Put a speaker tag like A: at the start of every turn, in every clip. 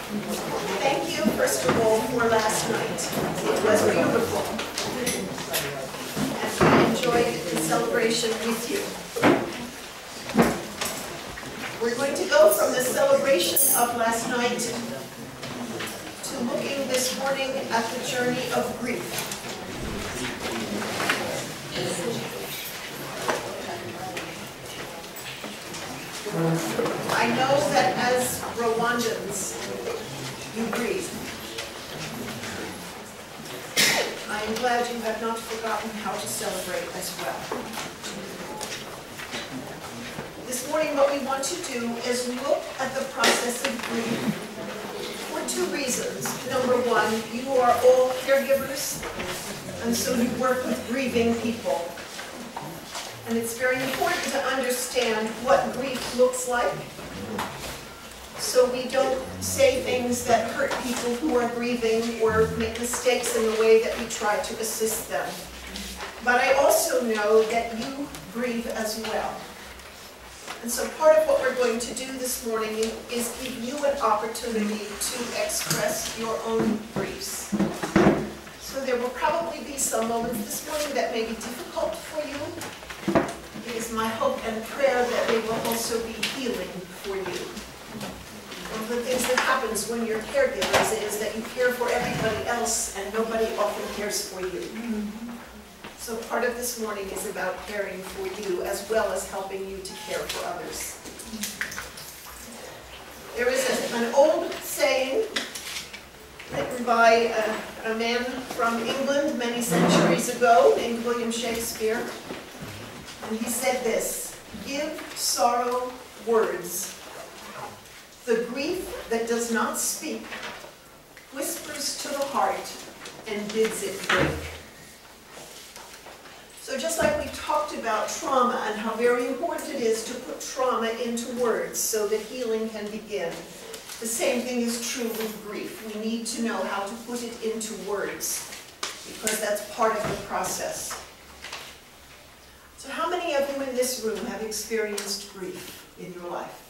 A: Thank you, first of all, for last night. It was beautiful. And we enjoyed the celebration with you. We're going to go from the celebration of last night to looking this morning at the journey of grief. I know that as Rwandans, you grieve. I am glad you have not forgotten how to celebrate as well. This morning what we want to do is look at the process of grief for two reasons. Number one, you are all caregivers, and so you work with grieving people. And it's very important to understand what grief looks like, so we don't say things that hurt people who are grieving or make mistakes in the way that we try to assist them. But I also know that you grieve as well. And so part of what we're going to do this morning is give you an opportunity to express your own griefs. So there will probably be some moments this morning that may be difficult for you. It is my hope and prayer that they will also be healing for you. One of the things that happens when you're caregivers is that you care for everybody else and nobody often cares for you. So part of this morning is about caring for you as well as helping you to care for others. There is an old saying written by a man from England many centuries ago named William Shakespeare. And he said this: "Give sorrow words. The grief that does not speak whispers to the heart and bids it break." So just like we talked about trauma and how very important it is to put trauma into words so that healing can begin, the same thing is true with grief. We need to know how to put it into words because that's part of the process. So how many of you in this room have experienced grief in your life?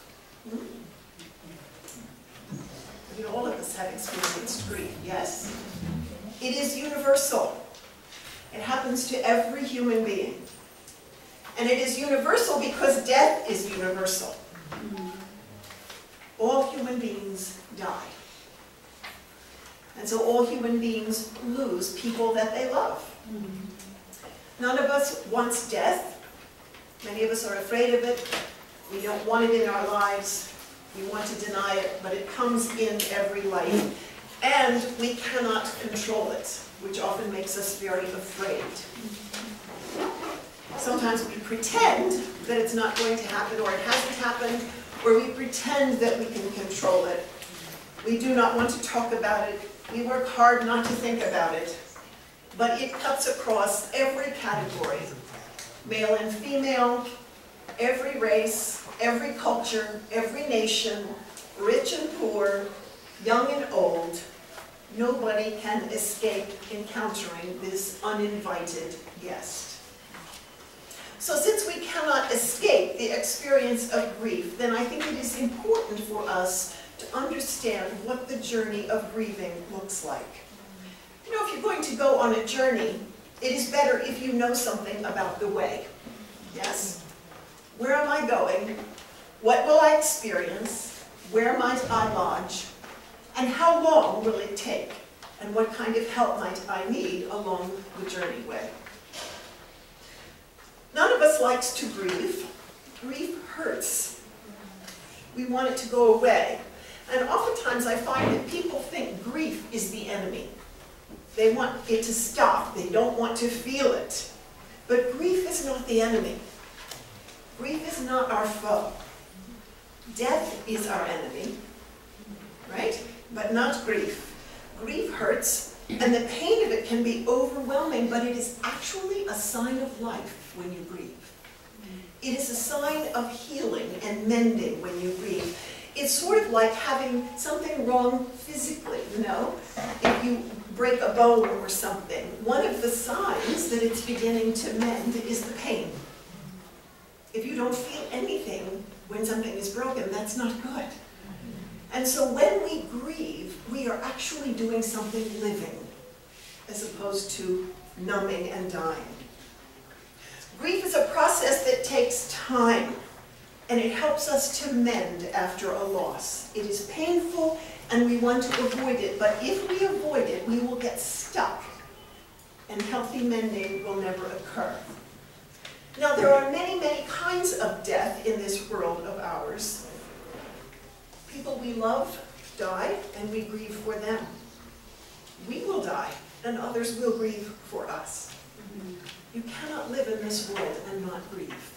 A: I mean, all of us have experienced grief, yes. It is universal. It happens to every human being. And it is universal because death is universal. All human beings die. And so all human beings lose people that they love. None of us wants death. Many of us are afraid of it. We don't want it in our lives. We want to deny it, but it comes in every life. And we cannot control it, which often makes us very afraid. Sometimes we pretend that it's not going to happen or it hasn't happened, or we pretend that we can control it. We do not want to talk about it. We work hard not to think about it. But it cuts across every category, male and female, every race, every culture, every nation, rich and poor, young and old. Nobody can escape encountering this uninvited guest. So since we cannot escape the experience of grief, then I think it is important for us to understand what the journey of grieving looks like. You know, if you're going to go on a journey, it is better if you know something about the way. Yes? Where am I going? What will I experience? Where might I lodge? And how long will it take? And what kind of help might I need along the journey way? None of us likes to grieve. Grief hurts. We want it to go away. And oftentimes I find that people think grief is the enemy. They want it to stop. They don't want to feel it. But grief is not the enemy. Grief is not our foe. Death is our enemy, right? But not grief. Grief hurts, and the pain of it can be overwhelming, but it is actually a sign of life when you grieve. It is a sign of healing and mending when you grieve. It's sort of like having something wrong physically, you know? If you break a bone or something, one of the signs that it's beginning to mend is the pain. If you don't feel anything when something is broken, that's not good. And so when we grieve, we are actually doing something living, as opposed to numbing and dying. Grief is a process that takes time, and it helps us to mend after a loss. It is painful, and we want to avoid it, but if we avoid it, we will get stuck, and healthy mending will never occur. Now, there are many, many kinds of death in this world of ours. People we love die, and we grieve for them. We will die, and others will grieve for us. You cannot live in this world and not grieve.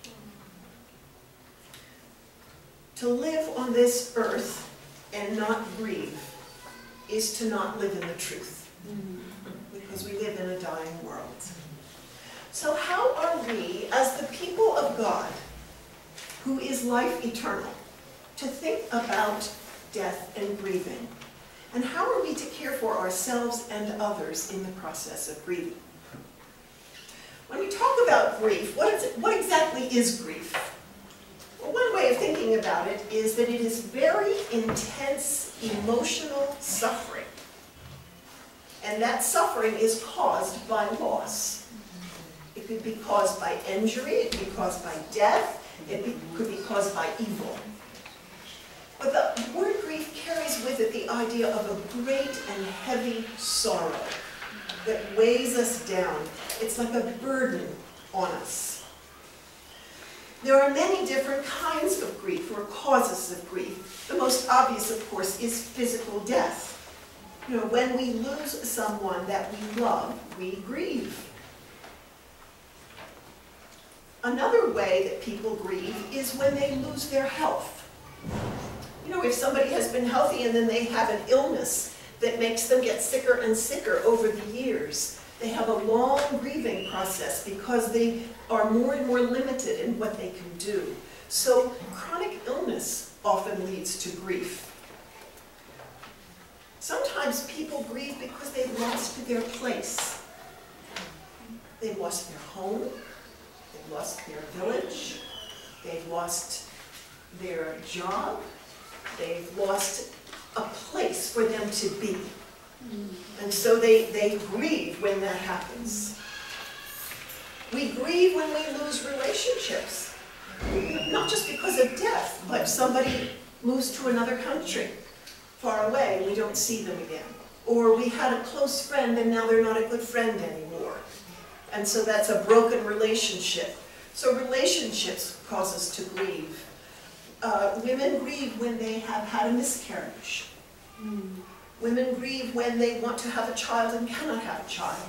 A: To live on this earth and not grieve is to not live in the truth, because we live in a dying world. So how are we, as the people of God, who is life eternal, to think about death and grieving? And how are we to care for ourselves and others in the process of grieving? When we talk about grief, what exactly is grief? Well, one way of thinking about it is that it is very intense emotional suffering. And that suffering is caused by loss. It could be caused by injury, it could be caused by death, it could be caused by evil. But the word grief carries with it the idea of a great and heavy sorrow that weighs us down. It's like a burden on us. There are many different kinds of grief, or causes of grief. The most obvious, of course, is physical death. You know, when we lose someone that we love, we grieve. Another way that people grieve is when they lose their health. You know, if somebody has been healthy and then they have an illness that makes them get sicker and sicker over the years, they have a long grieving process because they are more and more limited in what they can do. So chronic illness often leads to grief. Sometimes people grieve because they've lost their place. They've lost their home, they've lost their village, they've lost their job, they've lost a place for them to be. And so they grieve when that happens. We grieve when we lose relationships. Not just because of death, but somebody moves to another country, far away, and we don't see them again. Or we had a close friend and now they're not a good friend anymore. And so that's a broken relationship. So relationships cause us to grieve. Women grieve when they have had a miscarriage. Women grieve when they want to have a child and cannot have a child.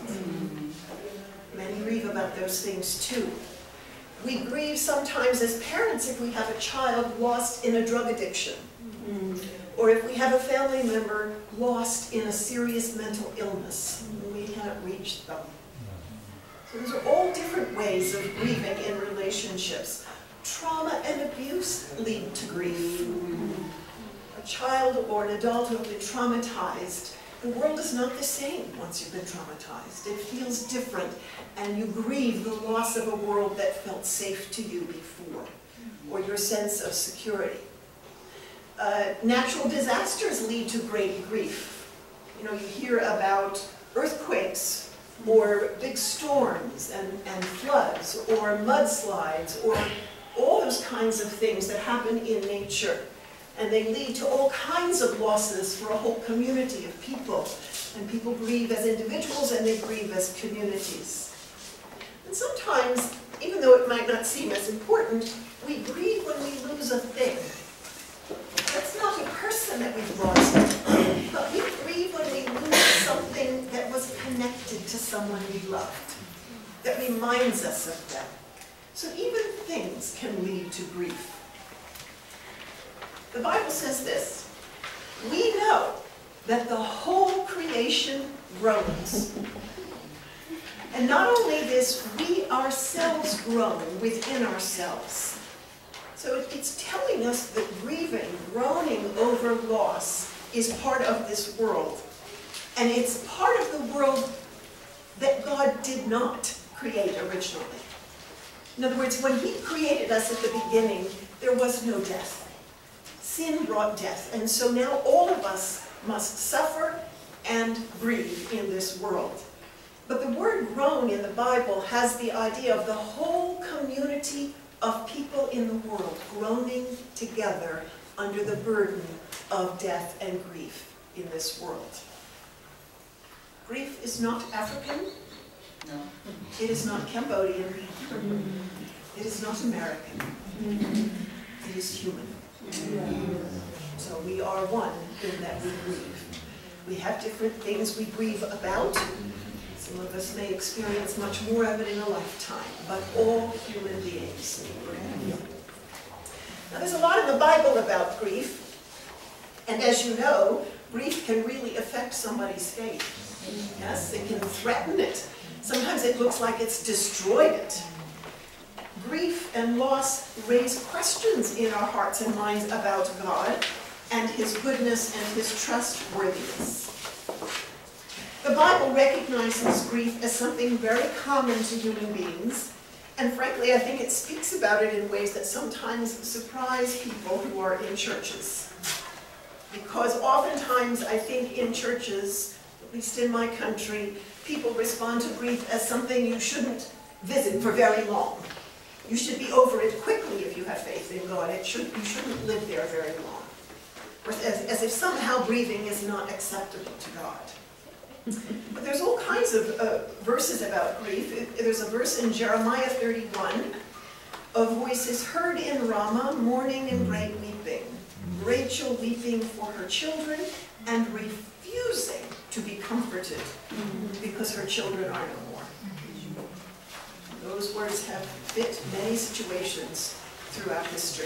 A: Men grieve about those things too. We grieve sometimes as parents if we have a child lost in a drug addiction. Or if we have a family member lost in a serious mental illness and we haven't reached them. So those are all different ways of grieving in relationships. Trauma and abuse lead to grief. A child or an adult who have been traumatized, the world is not the same once you've been traumatized. It feels different, and you grieve the loss of a world that felt safe to you before, or your sense of security. Natural disasters lead to great grief. You know, you hear about earthquakes, or big storms, and floods, or mudslides, or all those kinds of things that happen in nature. And they lead to all kinds of losses for a whole community of people. And people grieve as individuals and they grieve as communities. And sometimes, even though it might not seem as important, we grieve when we lose a thing. That's not a person that we've lost, but we grieve when we lose something that was connected to someone we loved, that reminds us of them. So even things can lead to grief. The Bible says this: we know that the whole creation groans. And not only this, we ourselves groan within ourselves. So it's telling us that grieving, groaning over loss, is part of this world. And it's part of the world that God did not create originally. In other words, when He created us at the beginning, there was no death. sin brought death, and so now all of us must suffer and grieve in this world. But the word groan in the Bible has the idea of the whole community of people in the world groaning together under the burden of death and grief in this world. Grief is not African.
B: No.
A: It is not Cambodian. It is not American. It is human. So we are one in that we grieve. We have different things we grieve about. Some of us may experience much more of it in a lifetime, but all human beings grieve. Now there's a lot in the Bible about grief, and as you know, grief can really affect somebody's faith. Yes, it can threaten it. Sometimes it looks like it's destroyed it. Grief and loss raise questions in our hearts and minds about God and His goodness and His trustworthiness. The Bible recognizes grief as something very common to human beings, and frankly, I think it speaks about it in ways that sometimes surprise people who are in churches. Because oftentimes, I think in churches, at least in my country, people respond to grief as something you shouldn't visit for very long. You should be over it quickly if you have faith in God. You shouldn't live there very long. Or as if somehow grieving is not acceptable to God. But there's all kinds of verses about grief. There's a verse in Jeremiah 31. A voice is heard in Ramah, mourning and great weeping. Rachel weeping for her children and refusing to be comforted because her children are no more. Those words have fit many situations throughout history.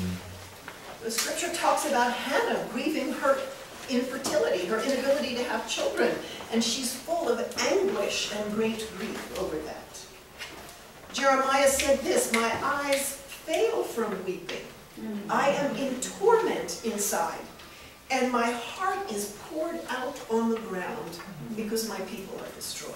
A: The scripture talks about Hannah grieving her infertility, her inability to have children, and she's full of anguish and great grief over that. Jeremiah said this, "My eyes fail from weeping. I am in torment inside, and my heart is poured out on the ground because my people are destroyed."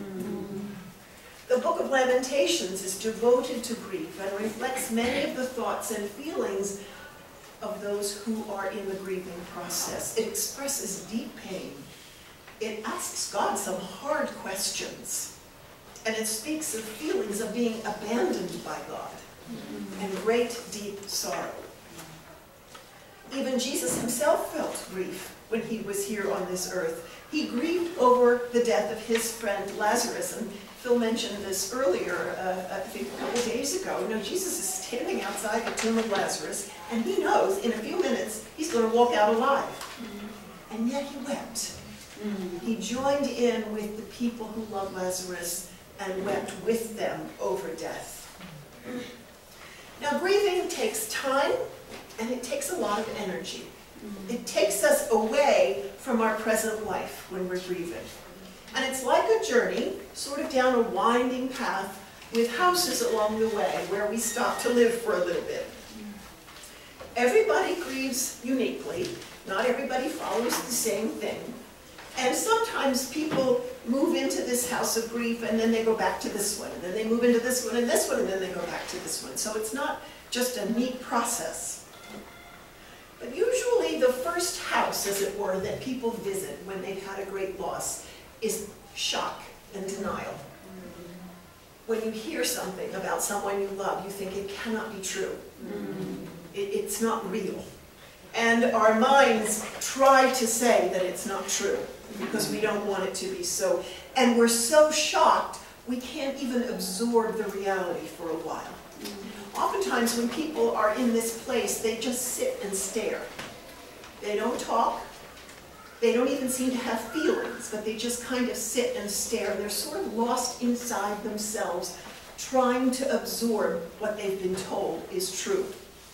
A: The book of Lamentations is devoted to grief and reflects many of the thoughts and feelings of those who are in the grieving process. It expresses deep pain. It asks God some hard questions. And it speaks of feelings of being abandoned by God and great, deep sorrow. Even Jesus himself felt grief when he was here on this earth. He grieved over the death of his friend Lazarus. And Phil mentioned this earlier, I think a couple days ago. You know, Jesus is standing outside the tomb of Lazarus, and he knows in a few minutes he's going to walk out alive. And yet he wept. He joined in with the people who loved Lazarus and wept with them over death. Now, grieving takes time, and it takes a lot of energy. It takes us away from our present life when we're grieving. And it's like a journey, sort of down a winding path with houses along the way where we stop to live for a little bit. Everybody grieves uniquely. Not everybody follows the same thing. And sometimes people move into this house of grief and then they go back to this one. And then they move into this one and this one and then they go back to this one. So it's not just a neat process. But usually the first house, as it were, that people visit when they've had a great loss is shock and denial. When you hear something about someone you love, you think it cannot be true. It's not real. And our minds try to say that it's not true because we don't want it to be so. And we're so shocked, we can't even absorb the reality for a while. Oftentimes when people are in this place, they just sit and stare. They don't talk. They don't even seem to have feelings, but they just kind of sit and stare. They're sort of lost inside themselves, trying to absorb what they've been told is true.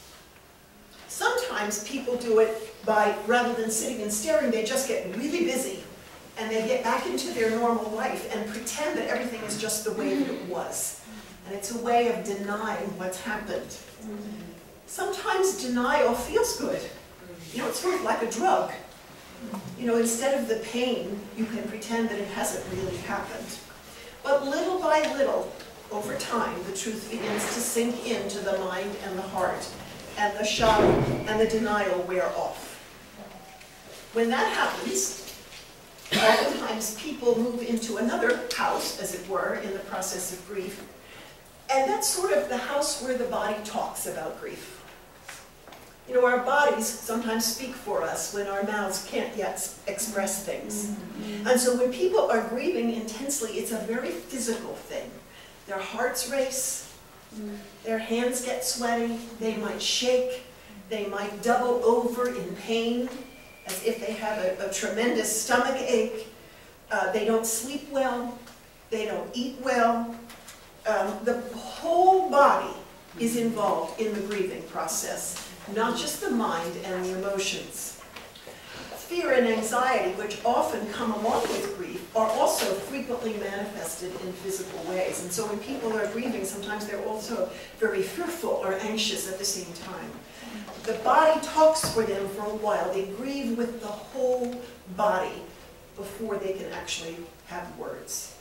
A: Sometimes people do it by, rather than sitting and staring, they just get really busy and they get back into their normal life and pretend that everything is just the way that it was. And it's a way of denying what's happened. Sometimes denial feels good. You know, it's sort of like a drug. You know, instead of the pain, you can pretend that it hasn't really happened. But little by little, over time, the truth begins to sink into the mind and the heart. and the shock and the denial wear off. When that happens, oftentimes people move into another house, as it were, in the process of grief. And that's sort of the house where the body talks about grief. You know, our bodies sometimes speak for us when our mouths can't yet express things. And so when people are grieving intensely, it's a very physical thing. Their hearts race, their hands get sweaty, they might shake, they might double over in pain, as if they have a tremendous stomach ache. They don't sleep well, they don't eat well. The whole body is involved in the grieving process, not just the mind and the emotions. Fear and anxiety, which often come along with grief, are also frequently manifested in physical ways. And so when people are grieving, sometimes they're also very fearful or anxious at the same time. The body talks for them for a while. They grieve with the whole body before they can actually have words.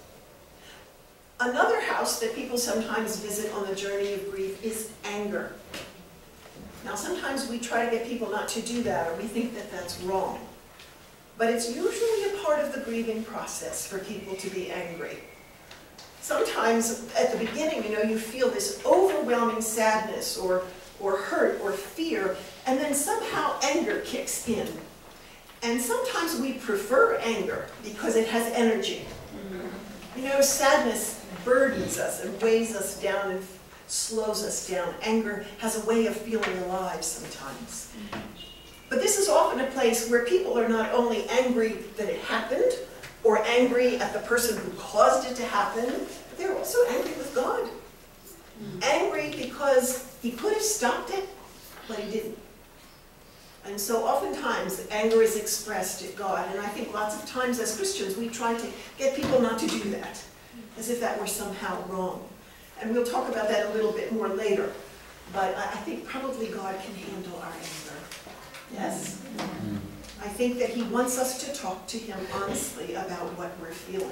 A: Another house that people sometimes visit on the journey of grief is anger. Now, sometimes we try to get people not to do that, or we think that that's wrong. But it's usually a part of the grieving process for people to be angry. Sometimes at the beginning, you know, you feel this overwhelming sadness or hurt or fear, and then somehow anger kicks in. And sometimes we prefer anger because it has energy. You know, sadness burdens us and weighs us down and slows us down. Anger has a way of feeling alive sometimes. But this is often a place where people are not only angry that it happened, or angry at the person who caused it to happen, but they're also angry with God. Angry because he could have stopped it, but he didn't. And so oftentimes anger is expressed at God, and I think lots of times as Christians we try to get people not to do that, as if that were somehow wrong. And we'll talk about that a little bit more later, but I think probably God can handle our anger. Yes? I think that he wants us to talk to him honestly about what we're feeling.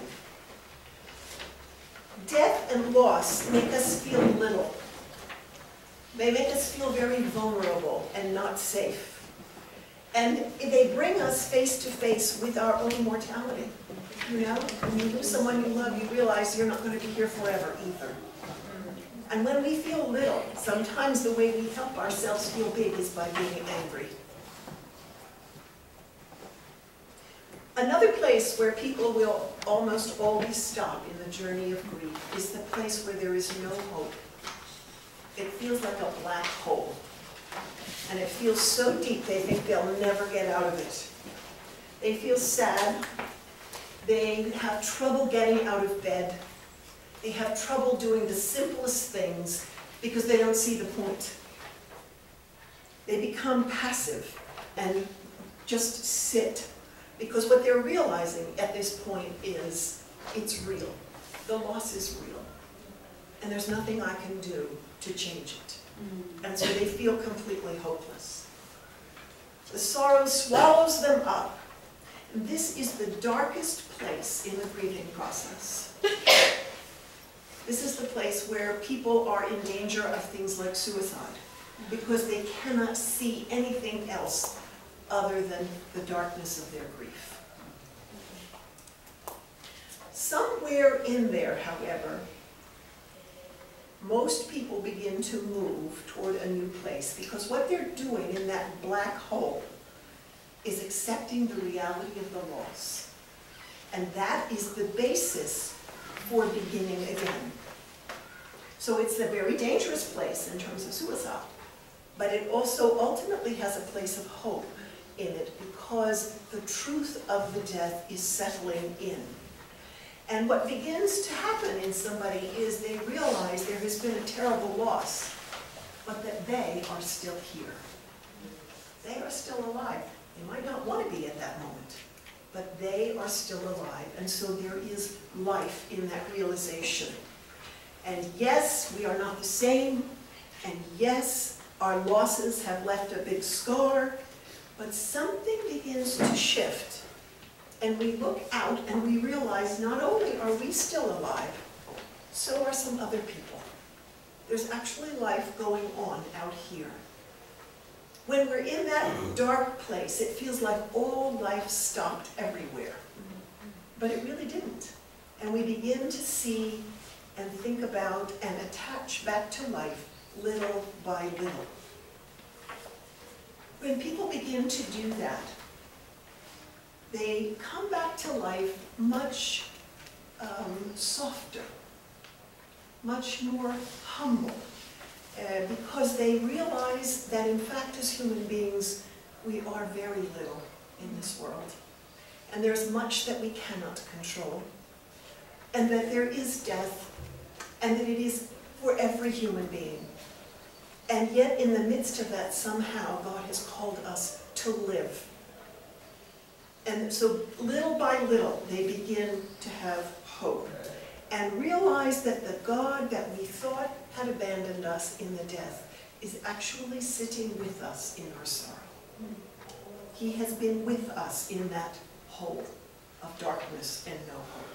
A: Death and loss make us feel little. They make us feel very vulnerable and not safe. And they bring us face to face with our own mortality. You know, when you lose someone you love, you realize you're not going to be here forever either. And when we feel little, sometimes the way we help ourselves feel big is by being angry. Another place where people will almost always stop in the journey of grief is the place where there is no hope. It feels like a black hole. And it feels so deep they think they'll never get out of it. They feel sad. They have trouble getting out of bed. They have trouble doing the simplest things because they don't see the point. They become passive and just sit. Because what they're realizing at this point is, it's real. The loss is real. And there's nothing I can do to change it. And so they feel completely hopeless. The sorrow swallows them up. And this is the darkest place in the grieving process. This is the place where people are in danger of things like suicide, because they cannot see anything else other than the darkness of their grief. Somewhere in there, however, most people begin to move toward a new place, because what they're doing in that black hole is accepting the reality of the loss. And that is the basis for beginning again. So it's a very dangerous place in terms of suicide, but it also ultimately has a place of hope in it, because the truth of the death is settling in. And what begins to happen in somebody is they realize there has been a terrible loss, but that they are still here. They are still alive. They might not want to be at that moment, but they are still alive. And so there is life in that realization. And yes, we are not the same. And yes, our losses have left a big scar. But something begins to shift, and we look out and we realize not only are we still alive, so are some other people. There's actually life going on out here. When we're in that dark place, it feels like all life stopped everywhere. But it really didn't. And we begin to see and think about and attach back to life little by little. When people begin to do that, they come back to life much softer, much more humble, because they realize that in fact as human beings we are very little in this world, and there's much that we cannot control, and that there is death, and that it is for every human being. And yet in the midst of that, somehow God has called us to live. And so little by little they begin to have hope and realize that the God that we thought had abandoned us in the death is actually sitting with us in our sorrow. He has been with us in that hole of darkness and no hope.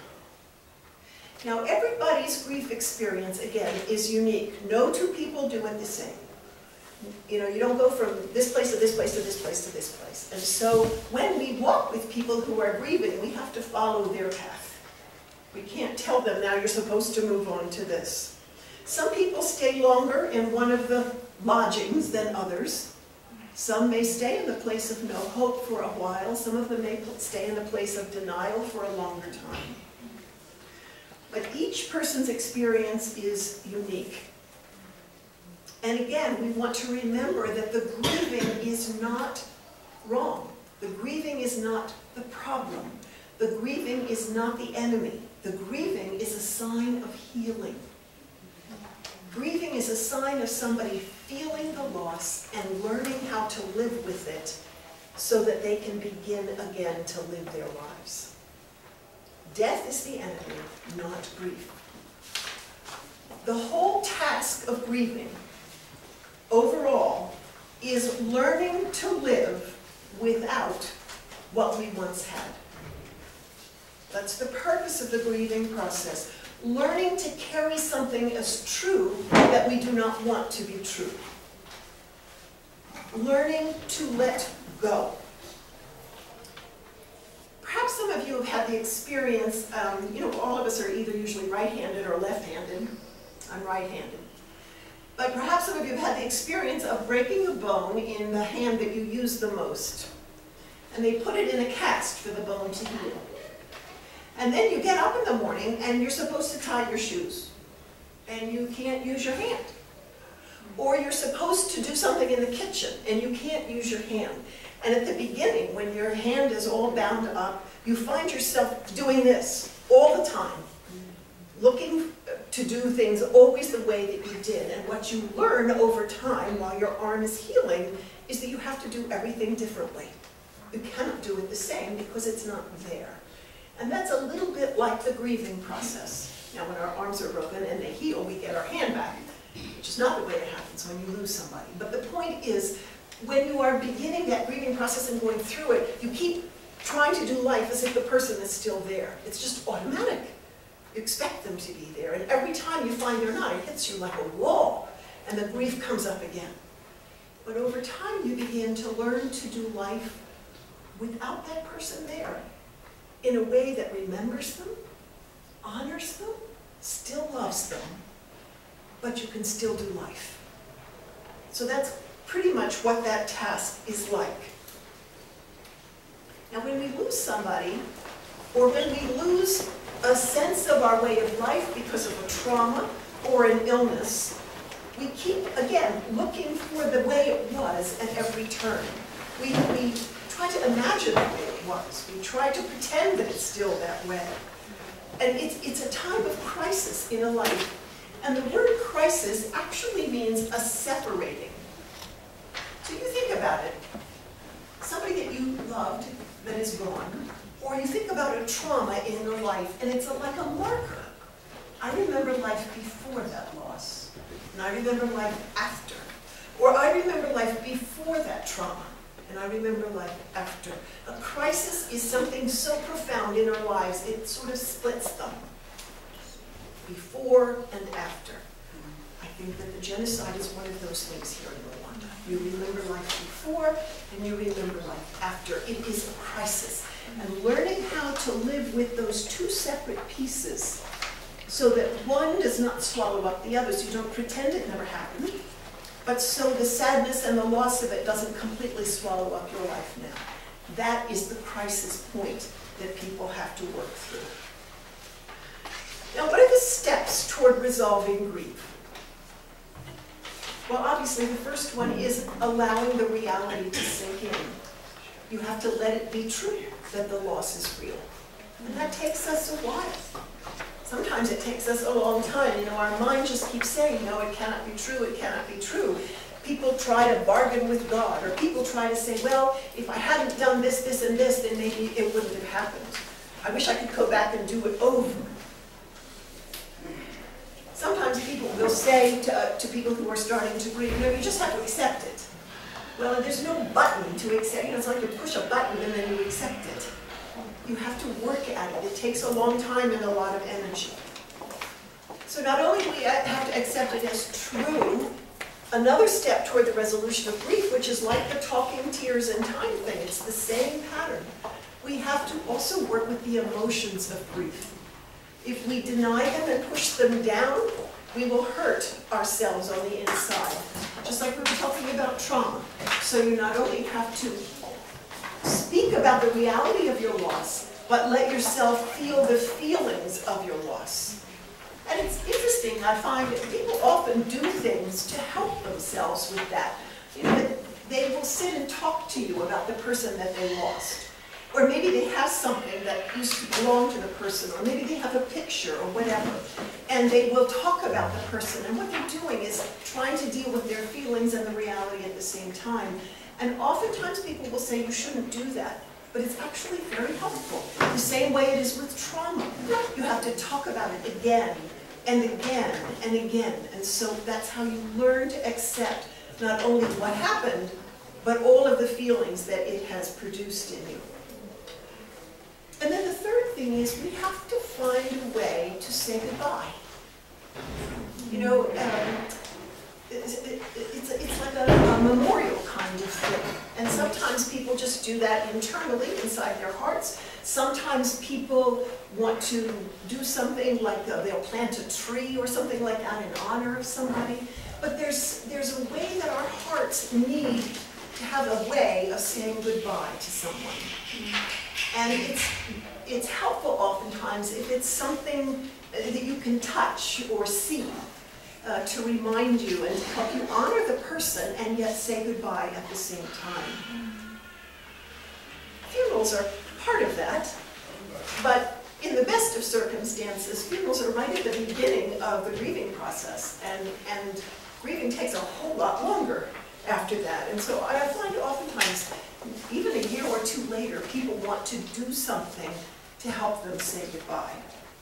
A: Now everybody's grief experience, again, is unique. No two people do it the same. You know, you don't go from this place to this place to this place to this place. And so when we walk with people who are grieving, we have to follow their path. We can't tell them, now you're supposed to move on to this. Some people stay longer in one of the lodgings than others. Some may stay in the place of no hope for a while. Some of them may stay in the place of denial for a longer time. But each person's experience is unique. And again, we want to remember that the grieving is not wrong. The grieving is not the problem. The grieving is not the enemy. The grieving is a sign of healing. Grieving is a sign of somebody feeling the loss and learning how to live with it so that they can begin again to live their lives. Death is the enemy, not grief. The whole task of grieving overall is learning to live without what we once had. That's the purpose of the grieving process. Learning to carry something as true that we do not want to be true. Learning to let go. Perhaps some of you have had the experience, all of us are either usually right-handed or left-handed. I'm right-handed. But perhaps some of you have had the experience of breaking a bone in the hand that you use the most. And they put it in a cast for the bone to heal. And then you get up in the morning and you're supposed to tie your shoes. And you can't use your hand. Or you're supposed to do something in the kitchen and you can't use your hand. And at the beginning, when your hand is all bound up, you find yourself doing this all the time. Looking to do things always the way that you did. And what you learn over time while your arm is healing is that you have to do everything differently. You cannot do it the same because it's not there. And that's a little bit like the grieving process. Now when our arms are broken and they heal, we get our hand back, which is not the way it happens when you lose somebody. But the point is, when you are beginning that grieving process and going through it, you keep trying to do life as if the person is still there. It's just automatic. You expect them to be there, and every time you find they're not, it hits you like a wall, and the grief comes up again. But over time, you begin to learn to do life without that person there, in a way that remembers them, honors them, still loves them, but you can still do life. So that's pretty much what that task is like. Now when we lose somebody, or when we lose a sense of our way of life because of a trauma or an illness, we keep, again, looking for the way it was at every turn. We try to imagine the way it was. We try to pretend that it's still that way. And it's a time of crisis in a life. And the word crisis actually means a separating. So you think about it. Somebody that you loved that is gone, or you think about a trauma in your life, and it's like a marker. I remember life before that loss, and I remember life after. Or I remember life before that trauma, and I remember life after. A crisis is something so profound in our lives, it sort of splits them. Before and after. I think that the genocide is one of those things here in Rwanda. You remember life before, and you remember life after. It is a crisis. And learning how to live with those two separate pieces so that one does not swallow up the other, so you don't pretend it never happened, but so the sadness and the loss of it doesn't completely swallow up your life now. That is the crisis point that people have to work through. Now, what are the steps toward resolving grief? Well, obviously, the first one is allowing the reality to sink in. You have to let it be true that the loss is real. And that takes us a while. Sometimes it takes us a long time. You know, our mind just keeps saying, no, it cannot be true, it cannot be true. People try to bargain with God, or people try to say, well, if I hadn't done this, this, and this, then maybe it wouldn't have happened. I wish I could go back and do it over. Sometimes people will say to people who are starting to grieve, you know, you just have to accept it. Well, there's no button to accept. You know, it's like you push a button and then you accept it. You have to work at it. It takes a long time and a lot of energy. So not only do we have to accept it as true, another step toward the resolution of grief, which is like the talking, tears, and time thing, it's the same pattern. We have to also work with the emotions of grief. If we deny them and push them down, we will hurt ourselves on the inside. Just like we were talking about trauma. So you not only have to speak about the reality of your loss, but let yourself feel the feelings of your loss. And it's interesting, I find that people often do things to help themselves with that. You know, they will sit and talk to you about the person that they lost. Or maybe they have something that used to belong to the person, or maybe they have a picture or whatever, and they will talk about the person. And what they're doing is trying to deal with their feelings and the reality at the same time. And oftentimes people will say you shouldn't do that, but it's actually very helpful. The same way it is with trauma. You have to talk about it again and again and again. And so that's how you learn to accept not only what happened, but all of the feelings that it has produced in you. And then the third thing is we have to find a way to say goodbye. You know, it's like a memorial kind of thing. And sometimes people just do that internally inside their hearts. Sometimes people want to do something like they'll plant a tree or something like that in honor of somebody. But there's a way that our hearts need to have a way of saying goodbye to someone. And it's helpful oftentimes if it's something that you can touch or see to remind you and to help you honor the person and yet say goodbye at the same time. Funerals are part of that, but in the best of circumstances, funerals are right at the beginning of the grieving process, and grieving takes a whole lot longer after that. And so I find oftentimes, even a year or two later, people want to do something to help them say goodbye.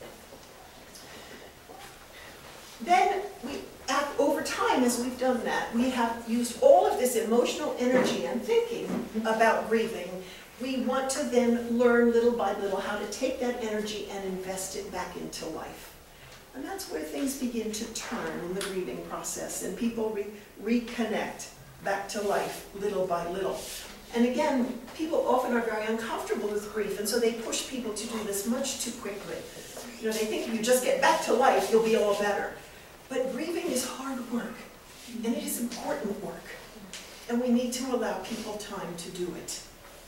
A: Then, over time, as we've done that, we have used all of this emotional energy and thinking about grieving. We want to then learn little by little how to take that energy and invest it back into life. And that's where things begin to turn in the grieving process, and people reconnect back to life little by little. And again, people often are very uncomfortable with grief, and so they push people to do this much too quickly. You know, they think if you just get back to life, you'll be all better. But grieving is hard work, and it is important work. And we need to allow people time to do it.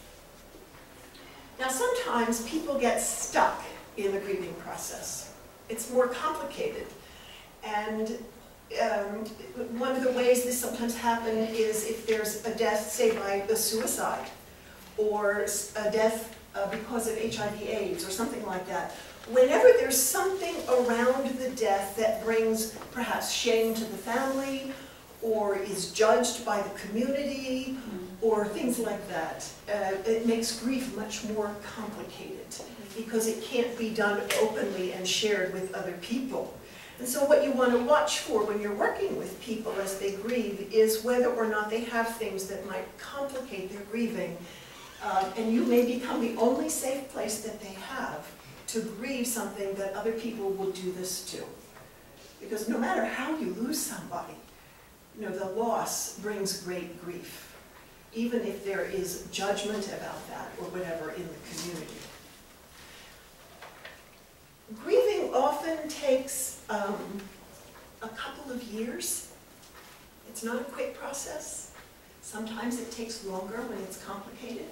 A: Now, sometimes people get stuck in the grieving process. It's more complicated. And one of the ways this sometimes happens is if there's a death, say, by a suicide, or a death because of HIV/AIDS, or something like that. Whenever there's something around the death that brings perhaps shame to the family, or is judged by the community, or things like that, it makes grief much more complicated, because it can't be done openly and shared with other people. And so what you want to watch for when you're working with people as they grieve is whether or not they have things that might complicate their grieving. And you may become the only safe place that they have to grieve something that other people will do this to. Because no matter how you lose somebody, You know, the loss brings great grief, even if there is judgment about that or whatever in the community. Grieving often takes a couple of years. It's not a quick process. Sometimes it takes longer when it's complicated.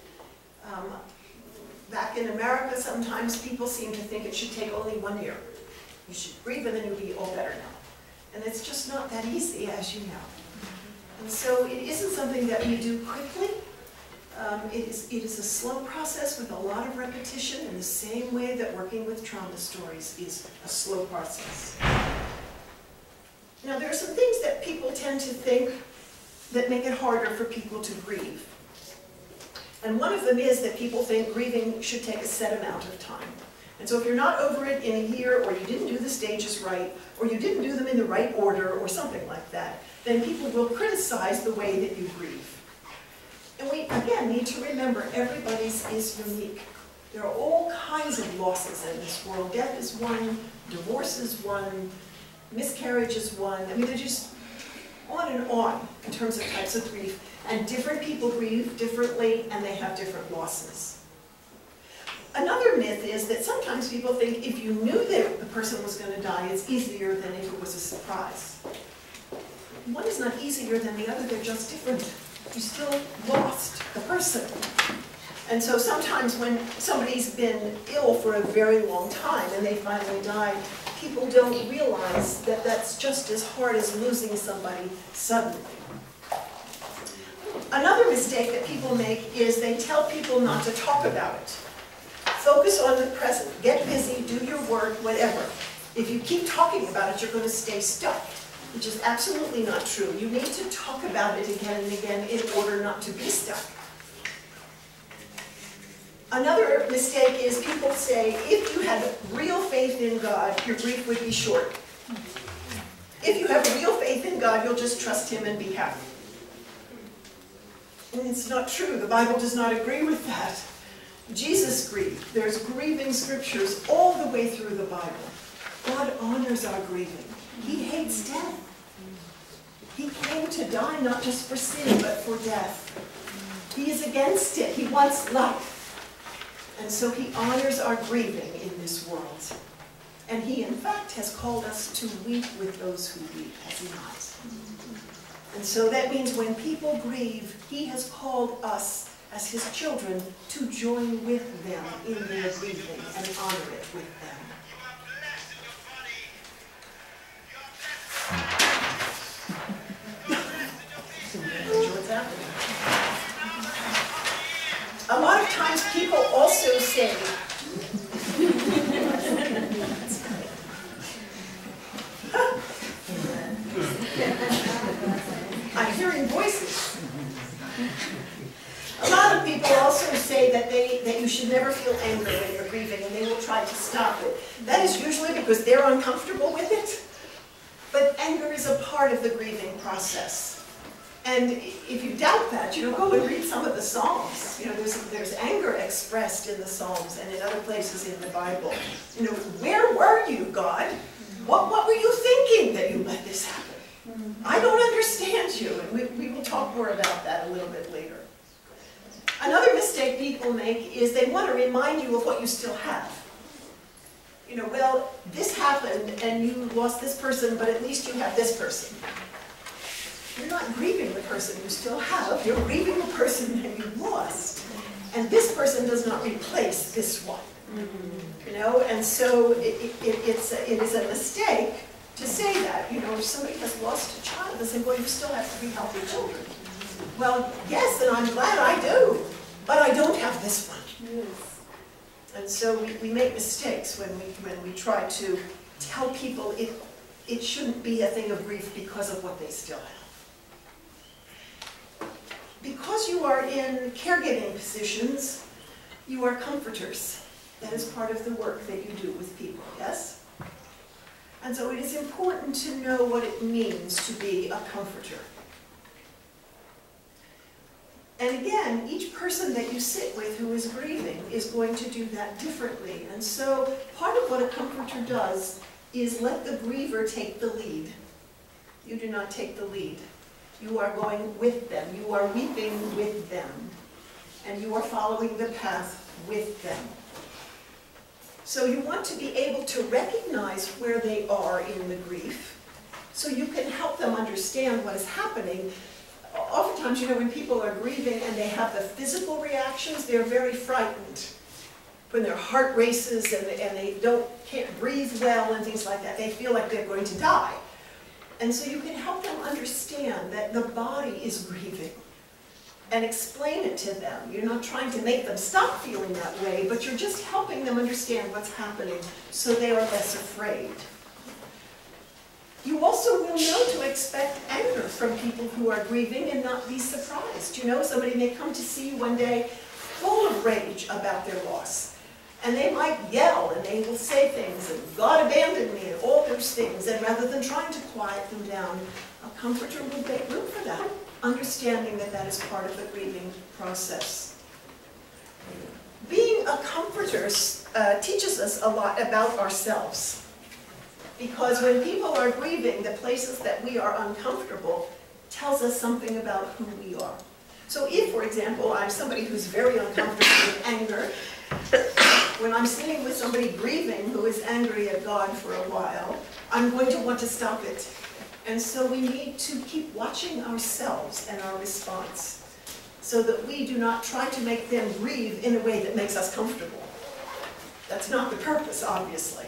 A: Back in America, sometimes people seem to think it should take only 1 year. You should grieve and then you'll be all better now. And it's just not that easy, as you know. And so it isn't something that we do quickly. It is a slow process with a lot of repetition, in the same way that working with trauma stories is a slow process. Now, there are some things that people tend to think that make it harder for people to grieve. And one of them is that people think grieving should take a set amount of time. And so if you're not over it in a year, or you didn't do the stages right, or you didn't do them in the right order, or something like that, then people will criticize the way that you grieve. And we, again, need to remember everybody's is unique. There are all kinds of losses in this world. Death is one, divorce is one, miscarriage is one. I mean, they're just on and on in terms of types of grief. And different people grieve differently, and they have different losses. Another myth is that sometimes people think if you knew that the person was going to die, it's easier than if it was a surprise. One is not easier than the other, they're just different. You still lost the person. And so sometimes when somebody's been ill for a very long time and they finally die, people don't realize that that's just as hard as losing somebody suddenly. Another mistake that people make is they tell people not to talk about it. Focus on the present. Get busy, do your work, whatever. If you keep talking about it, you're going to stay stuck, which is absolutely not true. You need to talk about it again and again in order not to be stuck. Another mistake is people say, if you had real faith in God, your grief would be short. If you have real faith in God, you'll just trust Him and be happy. And it's not true. The Bible does not agree with that. Jesus grieved. There's grieving scriptures all the way through the Bible. God honors our grieving. He hates death. He came to die not just for sin, but for death. He is against it. He wants life. And so He honors our grieving in this world. And He, in fact, has called us to weep with those who weep, has He not? And so that means when people grieve, He has called us as His children to join with them in their grieving and honor it with them. What's happening? A lot of times people also say, I'm hearing voices. A lot of people also say that you should never feel anger when you're grieving, and they will try to stop it. That is usually because they're uncomfortable with it. But anger is a part of the grieving process. And if you doubt that, go and read some of the Psalms. There's anger expressed in the Psalms and in other places in the Bible. Where were you, God? What were you thinking that you let this happen? I don't understand you. And we will talk more about that a little bit later. Another mistake people make is they want to remind you of what you still have. Well, this happened and you lost this person, but at least you have this person. You're not grieving the person you still have, you're grieving the person that you lost. And this person does not replace this one. And so it is a mistake to say that. If somebody has lost a child, they say, well, you still have 3 healthy children. Well, yes, and I'm glad I do, but I don't have this one. Yes. And so we make mistakes when we try to tell people it shouldn't be a thing of grief because of what they still have. Because you are in caregiving positions, you are comforters. That is part of the work that you do with people, yes? And so it is important to know what it means to be a comforter. And again, each person that you sit with who is grieving is going to do that differently. And so part of what a comforter does is let the griever take the lead. You do not take the lead. You are going with them. You are weeping with them. And you are following the path with them. So you want to be able to recognize where they are in the grief, so you can help them understand what is happening. Oftentimes, you know, when people are grieving and they have the physical reactions, they're very frightened. When their heart races and they can't breathe well and things like that, they feel like they're going to die. And so you can help them understand that the body is grieving and explain it to them. You're not trying to make them stop feeling that way, but you're just helping them understand what's happening so they are less afraid. You also will know to expect anger from people who are grieving and not be surprised. You know, somebody may come to see you one day full of rage about their loss. And they might yell and they will say things, and God abandoned me, and all those things. And rather than trying to quiet them down, a comforter will make room for that, understanding that that is part of the grieving process. Being a comforter teaches us a lot about ourselves. Because when people are grieving, the places that we are uncomfortable tells us something about who we are. So if, for example, I'm somebody who's very uncomfortable with anger, when I'm sitting with somebody grieving who is angry at God for a while, I'm going to want to stop it. And so we need to keep watching ourselves and our response so that we do not try to make them grieve in a way that makes us comfortable. That's not the purpose, obviously.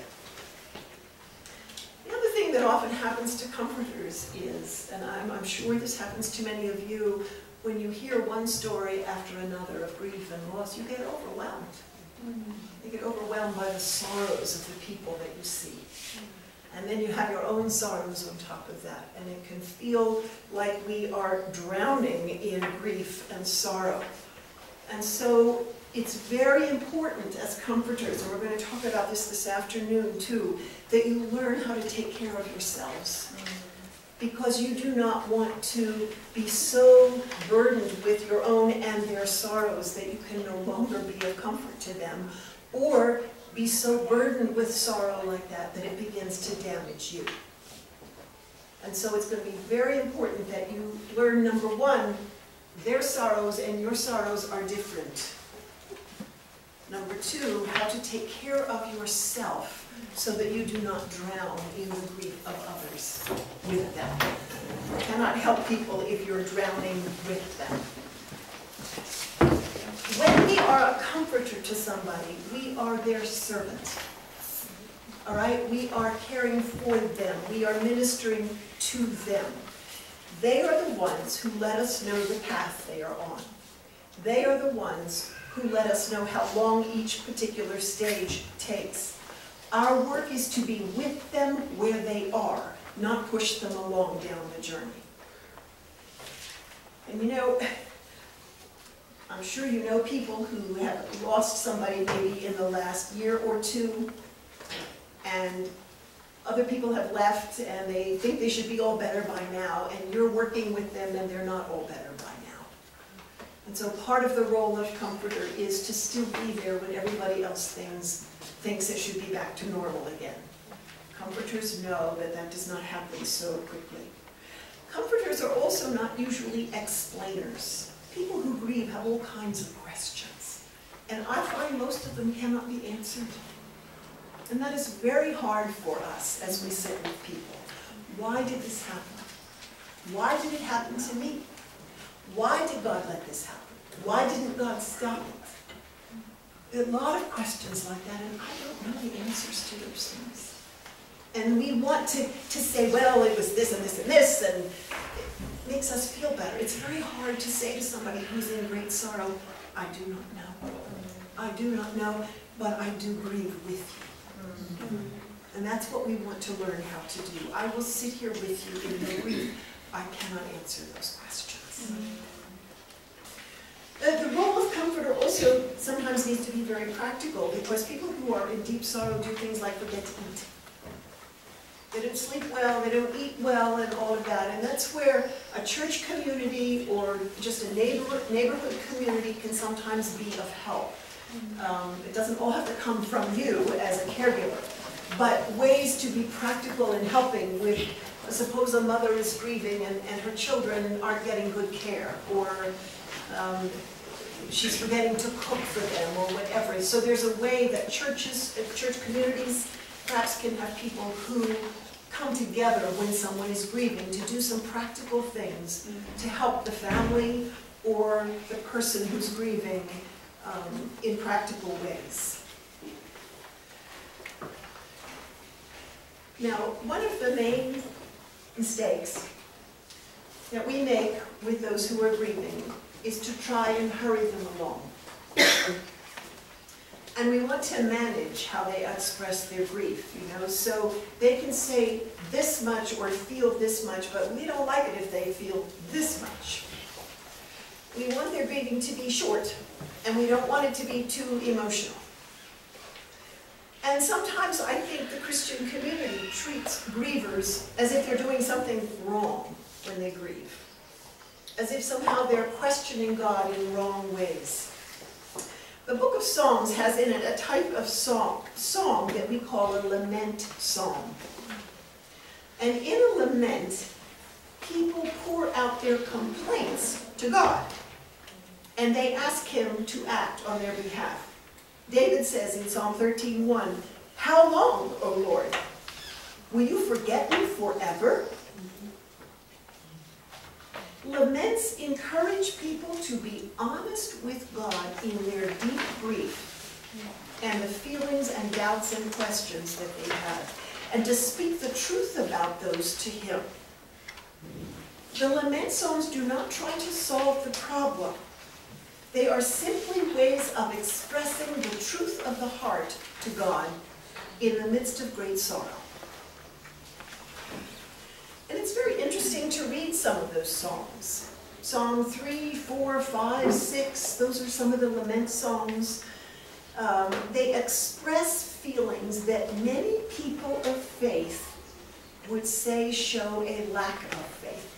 A: The other thing that often happens to comforters is, and I'm sure this happens to many of you, when you hear one story after another of grief and loss, you get overwhelmed. You get overwhelmed by the sorrows of the people that you see. And then you have your own sorrows on top of that. And it can feel like we are drowning in grief and sorrow. And so it's very important as comforters, and we're going to talk about this afternoon too, that you learn how to take care of yourselves. Because you do not want to be so burdened with your own and their sorrows that you can no longer be of comfort to them, or be so burdened with sorrow like that that it begins to damage you. And so it's going to be very important that you learn, number one, their sorrows and your sorrows are different. Number two, how to take care of yourself so that you do not drown in the grief of others with them. You cannot help people if you're drowning with them. When we are a comforter to somebody, we are their servant. All right? We are caring for them. We are ministering to them. They are the ones who let us know the path they are on. They are the ones who let us know how long each particular stage takes. Our work is to be with them where they are, not push them along down the journey. And you know, I'm sure you know people who have lost somebody maybe in the last year or two, and other people have left and they think they should be all better by now, and you're working with them and they're not all better by now. And so part of the role of comforter is to still be there when everybody else thinks it should be back to normal again. Comforters know that that does not happen so quickly. Comforters are also not usually explainers. People who grieve have all kinds of questions, and I find most of them cannot be answered. And that is very hard for us as we sit with people. Why did this happen? Why did it happen to me? Why did God let this happen? Why didn't God stop it? There are a lot of questions like that, and I don't know the answers to those things. And we want to say, well, it was this and this and this, and it makes us feel better. It's very hard to say to somebody who's in great sorrow, I do not know. I do not know, but I do grieve with you. And that's what we want to learn how to do. I will sit here with you in the grief. I cannot answer those questions. The role of comforter also sometimes needs to be very practical, because people who are in deep sorrow do things like forget to eat. They don't sleep well, they don't eat well, and all of that. And that's where a church community or just a neighborhood community can sometimes be of help. It doesn't all have to come from you as a caregiver, but ways to be practical in helping with Suppose a mother is grieving and her children aren't getting good care, or she's forgetting to cook for them, or whatever. So there's a way that church communities perhaps can have people who come together when someone is grieving to do some practical things to help the family or the person who's grieving in practical ways. Now, one of the main mistakes that we make with those who are grieving is to try and hurry them along. And we want to manage how they express their grief, so they can say this much or feel this much, but we don't like it if they feel this much. We want their grieving to be short, and we don't want it to be too emotional. And sometimes I think the Christian community treats grievers as if they're doing something wrong when they grieve, as if somehow they're questioning God in wrong ways. The book of Psalms has in it a type of song that we call a lament psalm. And in a lament, people pour out their complaints to God, and they ask him to act on their behalf. David says in Psalm 13:1, "How long, O Lord? Will you forget me forever?" Laments encourage people to be honest with God in their deep grief and the feelings and doubts and questions that they have, and to speak the truth about those to him. The lament songs do not try to solve the problem. They are simply ways of expressing the truth of the heart to God in the midst of great sorrow. And it's very interesting to read some of those songs. Psalm 3, 4, 5, 6, those are some of the lament songs. They express feelings that many people of faith would say show a lack of faith.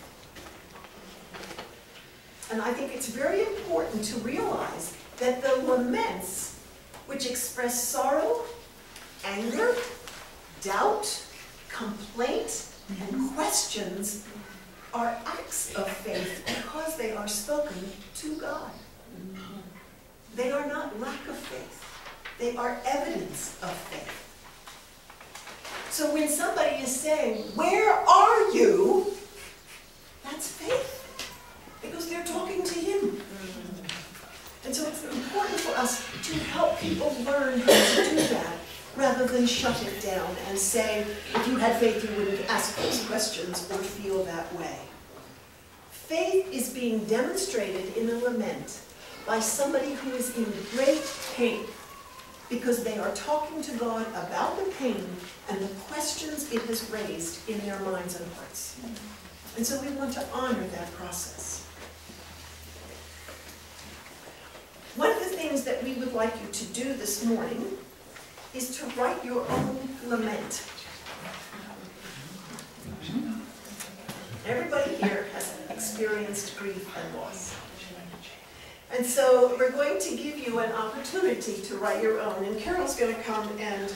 A: And I think it's very important to realize that the laments, which express sorrow, anger, doubt, complaint, and questions, are acts of faith because they are spoken to God. They are not lack of faith. They are evidence of faith. So when somebody is saying, "Where are you?" that's faith, because they're talking to him. And so it's important for us to help people learn how to do that, rather than shut it down and say, if you had faith, you wouldn't ask those questions or feel that way. Faith is being demonstrated in a lament by somebody who is in great pain, because they are talking to God about the pain and the questions it has raised in their minds and hearts. And so we want to honor that process. One of the things that we would like you to do this morning is to write your own lament. Everybody here has experienced grief and loss. And so we're going to give you an opportunity to write your own. And Carol's going to come and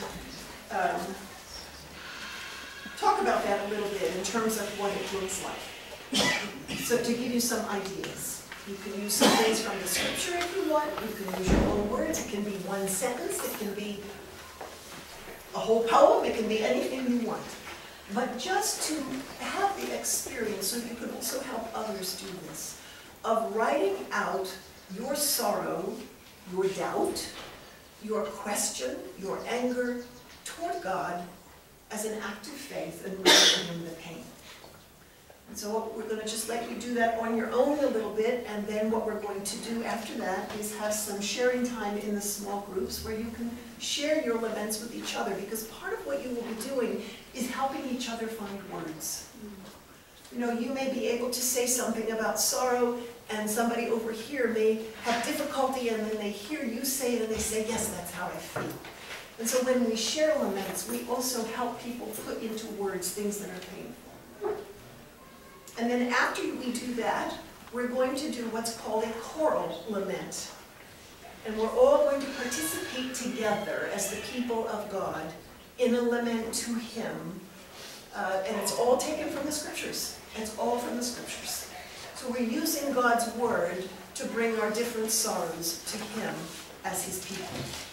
A: talk about that a little bit in terms of what it looks like. So to give you some ideas. You can use some things from the scripture if you want. You can use your own words. It can be one sentence. It can be a whole poem. It can be anything you want. But just to have the experience, so you can also help others do this, of writing out your sorrow, your doubt, your question, your anger toward God as an act of faith and bringing him the pain. And so we're going to just let you do that on your own a little bit, and then what we're going to do after that is have some sharing time in the small groups where you can share your laments with each other, because part of what you will be doing is helping each other find words. You know, you may be able to say something about sorrow, and somebody over here may have difficulty, and then they hear you say it and they say, yes, that's how I feel. And so when we share laments, we also help people put into words things that are painful. And then after we do that, we're going to do what's called a choral lament. And we're all going to participate together as the people of God in a lament to him And it's all taken from the scriptures. It's all from the scriptures. So we're using God's word to bring our different sorrows to him as his people.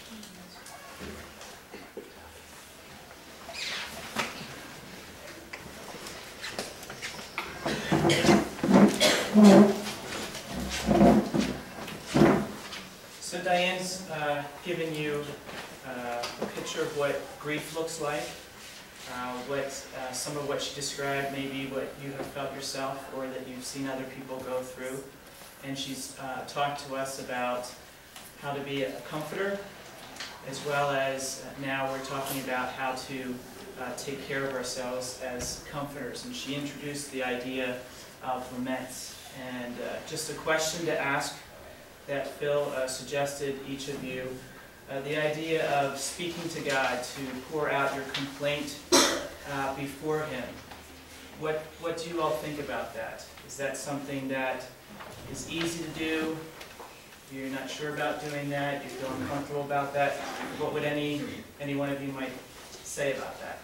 B: So Diane's given you a picture of what grief looks like, some of what she described, maybe what you have felt yourself or that you've seen other people go through. And she's talked to us about how to be a comforter, as well as now we're talking about how to take care of ourselves as comforters. And she introduced the idea of laments. And just a question to ask that Phil suggested each of you, the idea of speaking to God, to pour out your complaint before him. What do you all think about that? Is that something that is easy to do? You're not sure about doing that? You feel uncomfortable about that? What would any one of you might say about that?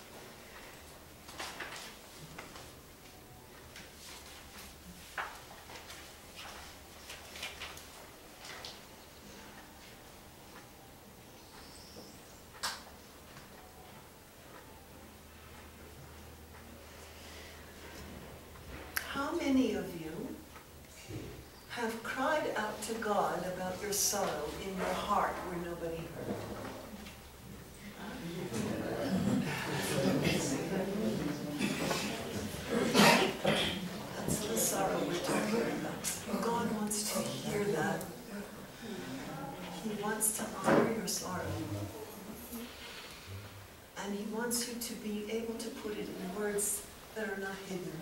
A: How many of you have cried out to God about your sorrow in your heart where nobody heard? That's the sorrow we're talking about. God wants to hear that. He wants to honor your sorrow. And he wants you to be able to put it in words that are not hidden.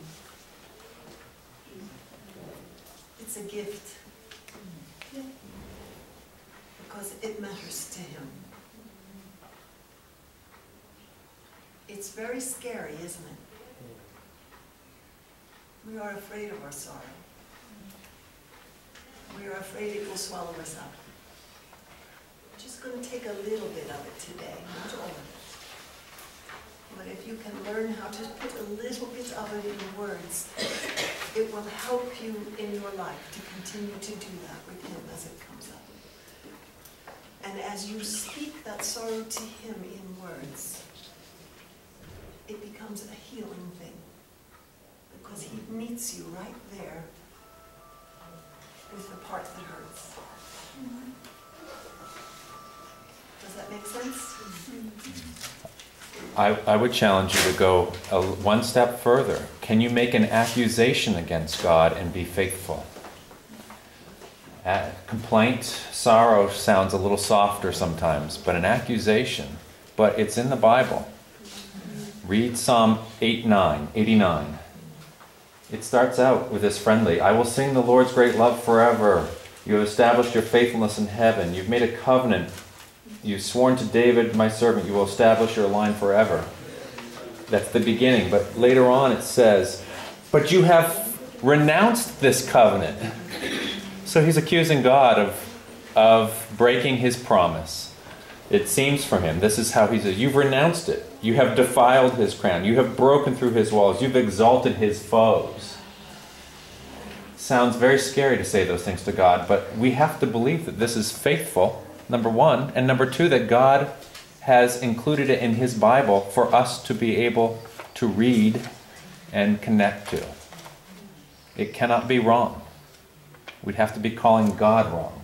A: It's a gift. Because it matters to him. It's very scary, isn't it? We are afraid of our sorrow. We are afraid it will swallow us up. I'm just going to take a little bit of it today, not all of it. But if you can learn how to put a little bit of it in words, it will help you in your life to continue to do that with him as it comes up. And as you speak that sorrow to him in words, it becomes a healing thing. Because he meets you right there with the part that hurts. Does that make sense?
C: I would challenge you to go one step further. Can you make an accusation against God and be faithful? Complaint, sorrow sounds a little softer sometimes, but an accusation. But it's in the Bible. Read Psalm 89. It starts out with this friendly, I will sing the Lord's great love forever. You have established your faithfulness in heaven. You've made a covenant. You've sworn to David, my servant, you will establish your line forever. That's the beginning. But later on it says, but you have renounced this covenant. So he's accusing God of breaking his promise. It seems for him, this is how he says, you've renounced it. You have defiled his crown. You have broken through his walls. You've exalted his foes. Sounds very scary to say those things to God, but we have to believe that this is faithful, number one, and number two, that God has included it in his Bible for us to be able to read and connect to. It cannot be wrong. We'd have to be calling God wrong.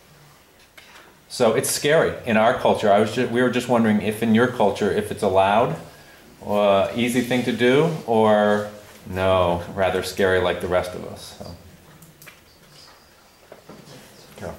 C: So it's scary in our culture. We were just wondering if in your culture, if it's allowed, easy thing to do, or no, rather scary like the rest of us. So. Carol.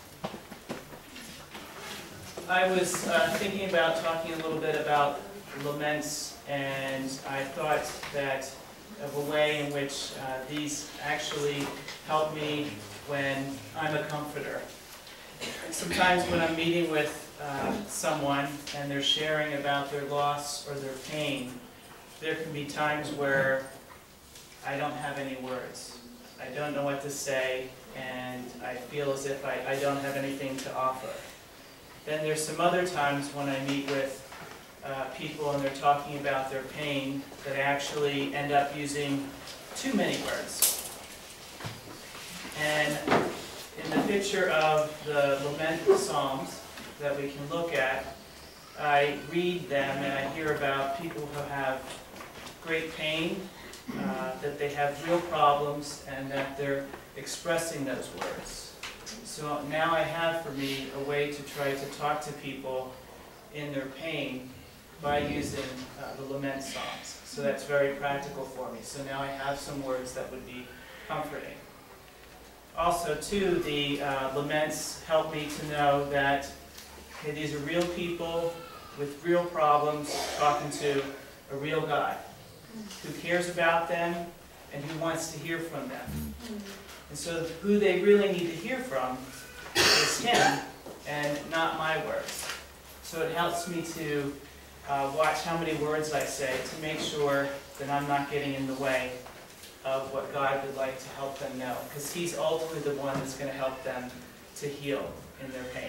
B: I was thinking about talking a little bit about laments, and I thought that of a way in which these actually help me when I'm a comforter. Sometimes when I'm meeting with someone and they're sharing about their loss or their pain, there can be times where I don't have any words. I don't know what to say, and I feel as if I don't have anything to offer. Then there's some other times when I meet with people and they're talking about their pain that actually end up using too many words. And in the picture of the Lament Psalms that we can look at, I read them and I hear about people who have great pain, that they have real problems, and that they're expressing those words. So now I have for me a way to try to talk to people in their pain by using the Lament Psalms. So that's very practical for me. So now I have some words that would be comforting. Also, too, the laments help me to know that these are real people with real problems talking to a real God who cares about them and who wants to hear from them. And so who they really need to hear from is Him and not my words. So it helps me to watch how many words I say to make sure that I'm not getting in the way of what God would like to help them know, because He's ultimately the one that's going to help them to heal in their pain.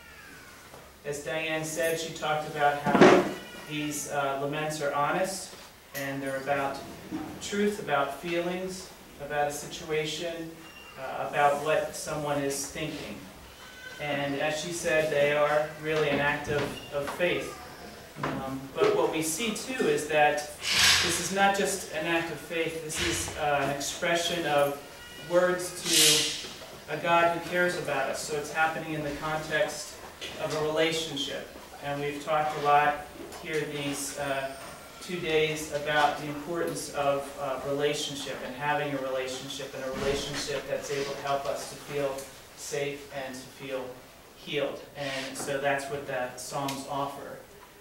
B: As Diane said, she talked about how these laments are honest, and they're about truth, about feelings, about a situation, about what someone is thinking. And as she said, they are really an act of faith. But what we see too is that this is not just an act of faith, this is an expression of words to a God who cares about us. So it's happening in the context of a relationship. And we've talked a lot here these 2 days about the importance of relationship and having a relationship, and a relationship that's able to help us to feel safe and to feel healed. And so that's what the Psalms offer.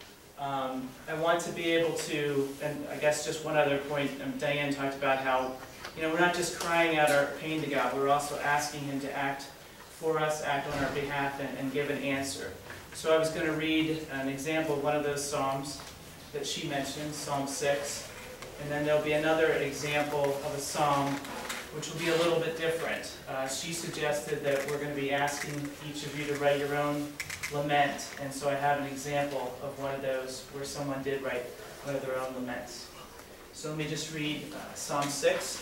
B: I want to be able to, and I guess just one other point, Diane talked about how, we're not just crying out our pain to God, we're also asking Him to act for us, act on our behalf, and give an answer. So I was going to read an example of one of those Psalms that she mentioned, Psalm 6, and then there'll be another example of a Psalm which will be a little bit different. She suggested that we're going to be asking each of you to write your own lament, and so I have an example of one of those where someone did write one of their own laments. So let me just read Psalm 6.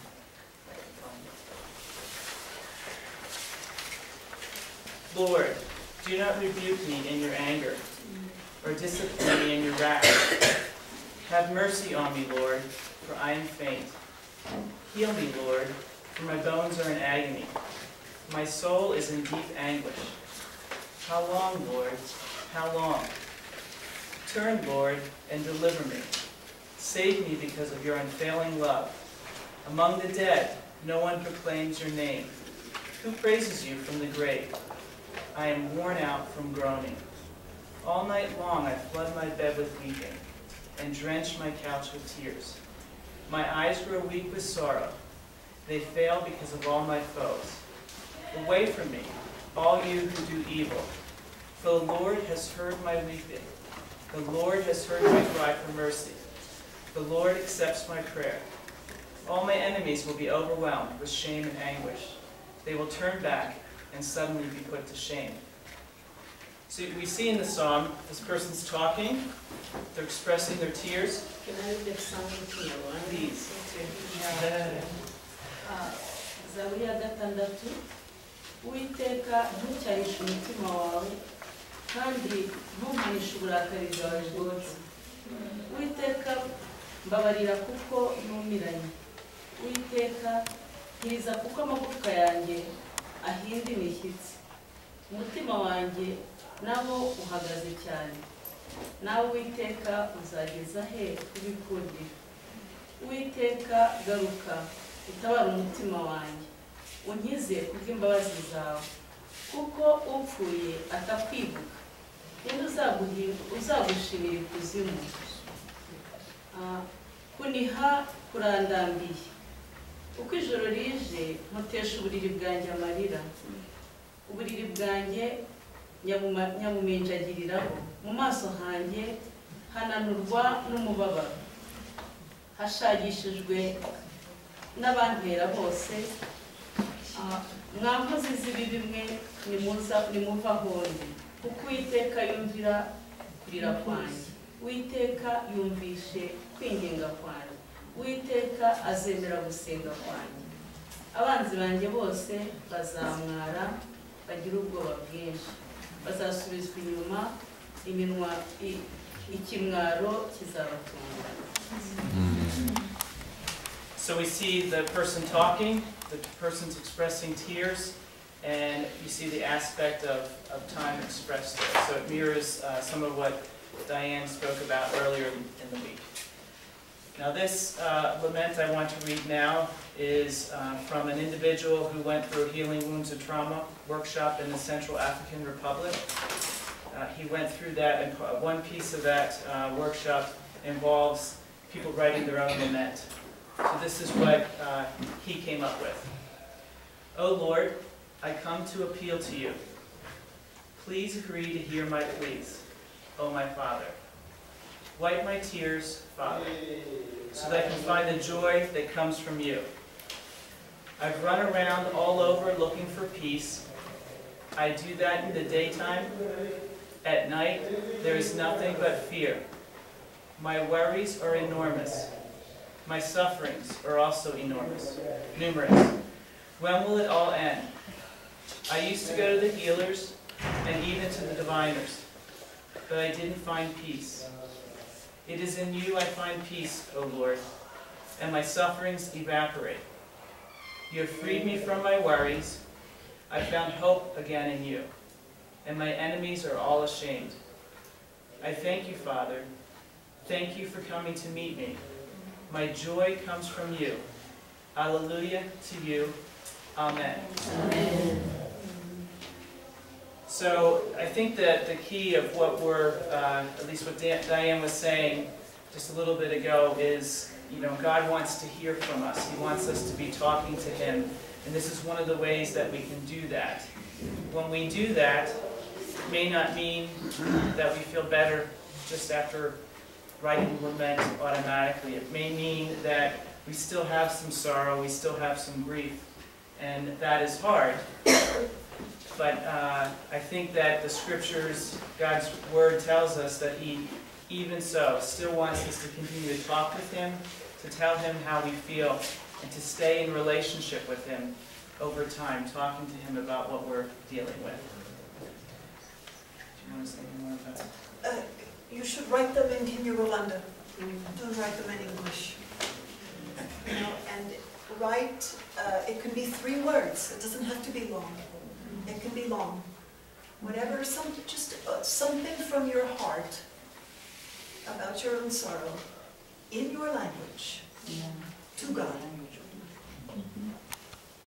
B: Lord, do not rebuke me in your anger, or discipline me in your wrath. Have mercy on me, Lord, for I am faint. Heal me, Lord, for my bones are in agony. My soul is in deep anguish. How long, Lord? How long? Turn, Lord, and deliver me. Save me because of your unfailing love. Among the dead, no one proclaims your name. Who praises you from the grave? I am worn out from groaning. All night long I flood my bed with weeping, and drench my couch with tears. My eyes grow weak with sorrow. They fail because of all my foes. Away from me, all you who do evil. For the Lord has heard my weeping. The Lord has heard my cry for mercy. The Lord accepts my prayer. All my enemies will be overwhelmed with shame and anguish. They will turn back and suddenly be put to shame. So we see in the psalm, this person's talking, they're expressing their tears.
D: Can I read the psalm with you?
B: Please.
D: Zaburi ya gatandatu. Uwiteka ntucyahishe umutima wawe, kandi ntumpanishe uburakari bwawe bwose. Uwiteka mbabarira kuko ntumiranye. Uwiteka nkiza kuko amagufwa yanjye ahinda imishyitsi. Umutima wanjye nawo uhagaze cyane. Nawe Uwiteka uzageza he kubikundira? Uwiteka garuka utabara umutima wanjye, unkize kubw'imbabazi zawe, kuko upfuye atakwibuka. Ninde uzagushimira ikuzimu? Kuniha kurandambiye. Uko ijoro rije mpotesha uburiri bwanjye amarira. Uburiri bwanjye nyamuminjagiriraho. Mu maso hanjye hananurwa n'umubabaro. Hashagishijwe n'abantera bose. Mwankozi z'ibibi mwe nimuva ahondi, kuko Uwiteka yumvira kurira kwanjye. Uwiteka yumvishe kwinginga kwanjye. Uwiteka azemera gusenga kwanjye. Abanzi banjye bose bazamwara bagira ubwoba bwinshi. Bazasubizwa inyuma, iminwa ikimwaro kizabatunga.
B: So we see the person talking, the person's expressing tears, and you see the aspect of time expressed there. So it mirrors some of what Diane spoke about earlier in the week. Now this lament I want to read now is from an individual who went through a Healing Wounds and Trauma workshop in the Central African Republic. He went through that, and one piece of that workshop involves people writing their own lament. So this is what he came up with. "O Lord, I come to appeal to you. Please agree to hear my pleas, O my Father. Wipe my tears, Father, so that I can find the joy that comes from you. I've run around all over looking for peace. I do that in the daytime. At night, there is nothing but fear. My worries are enormous. My sufferings are also numerous. When will it all end? I used to go to the healers and even to the diviners, but I didn't find peace. It is in you I find peace, O Lord, and my sufferings evaporate. You have freed me from my worries. I found hope again in you, and my enemies are all ashamed. I thank you, Father. Thank you for coming to meet me. My joy comes from you. Alleluia to you. Amen."
D: Amen.
B: So I think that the key of what we're, at least what Diane was saying just a little bit ago is, God wants to hear from us. He wants us to be talking to Him. And this is one of the ways that we can do that. When we do that, it may not mean that we feel better just after writing lament automatically. It may mean that we still have some sorrow, we still have some grief, and that is hard. But I think that the Scriptures, God's Word tells us that He, even so, still wants us to continue to talk with Him, to tell Him how we feel, and to stay in relationship with Him over time, talking to Him about what we're dealing with. Do you want to say any more about that?
A: You should write them in Kinyarwanda. Don't write them in English. And write, it can be 3 words. It doesn't have to be long. It can be long. Whatever, just something from your heart about your own sorrow in your language to God.